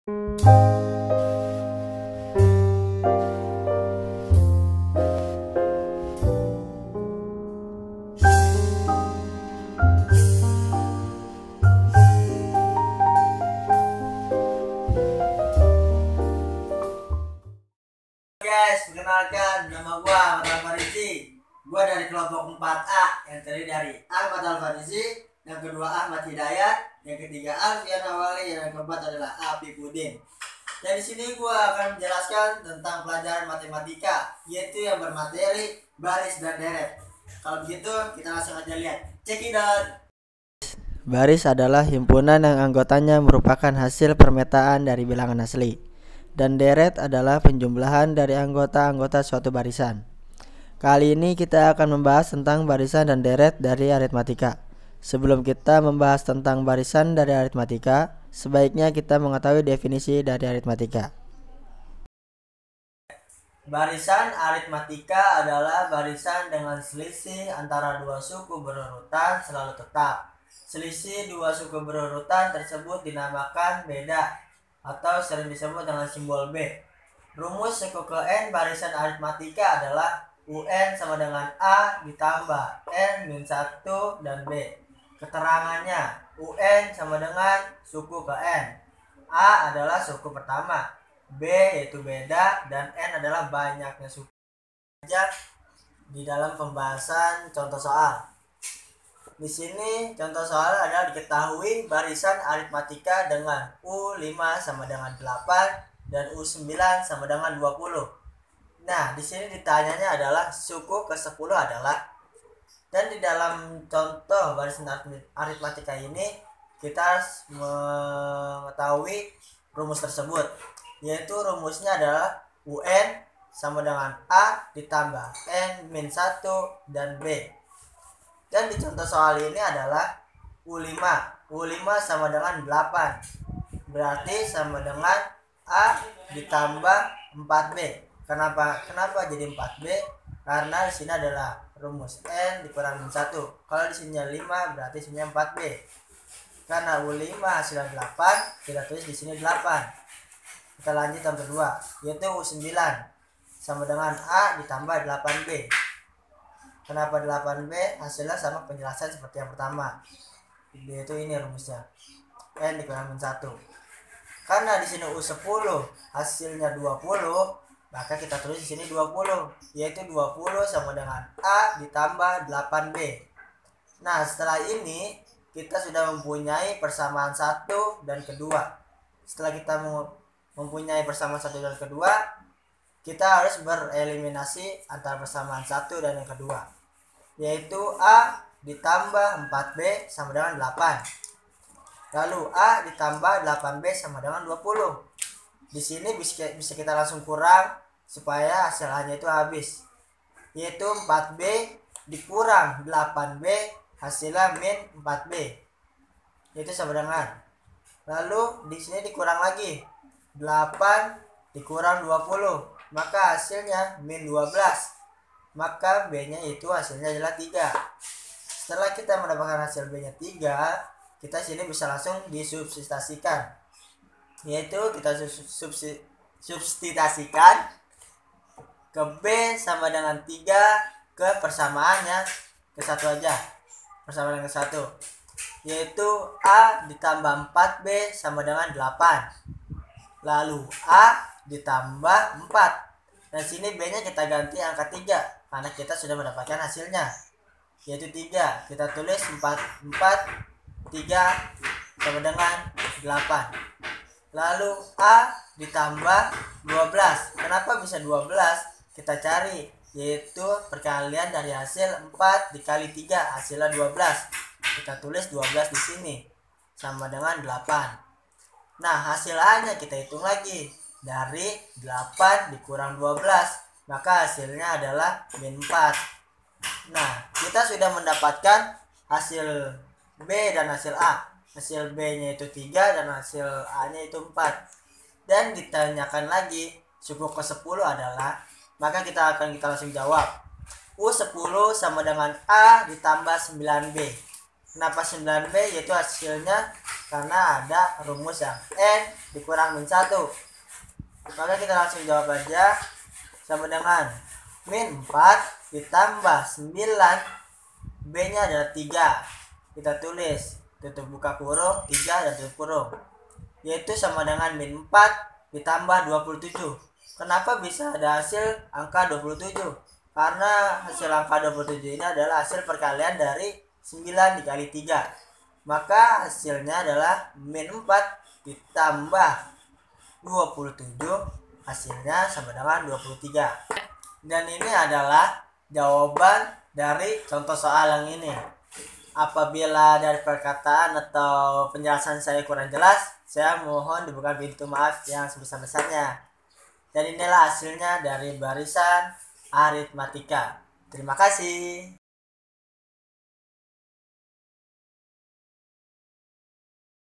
Guys, perkenalkan nama gua Ahmad Al-Farizi. Gua dari kelompok 4A yang terdiri dari Ahmad Al-Farizi, yang kedua Ahmad Hidayat, yang ketiga Alfian Awali, yang keempat adalah Afifuddin. Dan di sini gua akan menjelaskan tentang pelajaran matematika, yaitu yang bermateri baris dan deret. Kalau begitu, kita langsung aja lihat. Check it out. Baris adalah himpunan yang anggotanya merupakan hasil permetaan dari bilangan asli, dan deret adalah penjumlahan dari anggota-anggota suatu barisan. Kali ini kita akan membahas tentang barisan dan deret dari aritmatika. Sebelum kita membahas tentang barisan dari aritmatika, sebaiknya kita mengetahui definisi dari aritmatika. Barisan aritmatika adalah barisan dengan selisih antara dua suku berurutan selalu tetap. Selisih dua suku berurutan tersebut dinamakan beda atau sering disebut dengan simbol B. Rumus suku ke N barisan aritmatika adalah UN sama dengan A ditambah N-1 dan B. Keterangannya, UN sama dengan suku ke N. A adalah suku pertama, B yaitu beda, dan N adalah banyaknya suku. Di dalam pembahasan contoh soal. Di sini contoh soal adalah diketahui barisan aritmatika dengan U5 sama dengan 8 dan U9 sama dengan 20. Nah, di sini ditanyanya adalah suku ke-10 adalah, dan di dalam contoh barisan aritmatika ini kita harus mengetahui rumus tersebut, yaitu rumusnya adalah UN sama dengan A ditambah N-1 dan B. Dan di contoh soal ini adalah U5 sama dengan 8, berarti sama dengan A ditambah 4B. Kenapa jadi 4B? Karena di sini adalah rumus N dikurang 1. Kalau di sini 5 berarti sini 4B. Karena U5 hasilnya 8, kita tulis di sini 8. Kita lanjut yang kedua, yaitu U9 sama dengan A ditambah 8B. Kenapa 8B? Hasilnya sama penjelasan seperti yang pertama, yaitu ini rumusnya N dikurang 1. Karena di sini U10 hasilnya 20, maka kita tulis di sini 20, yaitu 20 sama dengan A ditambah 8B. Nah, setelah ini kita sudah mempunyai persamaan satu dan kedua. Setelah kita mempunyai persamaan satu dan kedua, kita harus bereliminasi antara persamaan satu dan yang kedua, yaitu A ditambah 4B sama dengan 8. Lalu A ditambah 8B sama dengan 20. Di sini bisa kita langsung kurang supaya hasilnya itu habis, yaitu 4B dikurang 8B hasilnya min 4B, itu sama dengan, lalu di sini dikurang lagi 8 dikurang 20, maka hasilnya min 12, maka B nya itu hasilnya adalah 3. Setelah kita mendapatkan hasil B nya 3, kita sini bisa langsung disubstitusikan, yaitu kita substitusikan ke B sama dengan 3 ke persamaannya ke 1 aja, persamaan ke 1, yaitu A ditambah 4B sama dengan 8, lalu A ditambah 4, dan sini B nya kita ganti angka 3 karena kita sudah mendapatkan hasilnya, yaitu 3. Kita tulis 3 sama dengan 8. Lalu A ditambah 12. Kenapa bisa 12? Kita cari, yaitu perkalian dari hasil 4 dikali 3, hasilnya 12. Kita tulis 12 di sini sama dengan 8. Nah, hasil A-nya kita hitung lagi. Dari 8 dikurang 12, maka hasilnya adalah min 4. Nah, kita sudah mendapatkan hasil B dan hasil A. Hasil B-nya itu 3 dan hasil A-nya itu 4. Dan ditanyakan lagi suku ke-10 adalah, maka kita langsung jawab. U10 sama dengan A ditambah 9B. Kenapa 9B? Yaitu hasilnya karena ada rumus yang N dikurang min 1. Maka kita langsung jawab aja, sama dengan min 4 ditambah 9, B nya adalah 3. Kita tulis tutup buka kurung 3 dan tutup kurung, yaitu sama dengan min 4 ditambah 27. Kenapa bisa ada hasil angka 27? Karena hasil angka 27 ini adalah hasil perkalian dari 9 dikali 3. Maka hasilnya adalah min 4 ditambah 27, hasilnya sama dengan 23. Dan ini adalah jawaban dari contoh soal yang ini. Apabila dari perkataan atau penjelasan saya kurang jelas, saya mohon dibuka pintu maaf yang sebesar-besarnya. Dan inilah hasilnya dari barisan aritmatika. Terima kasih.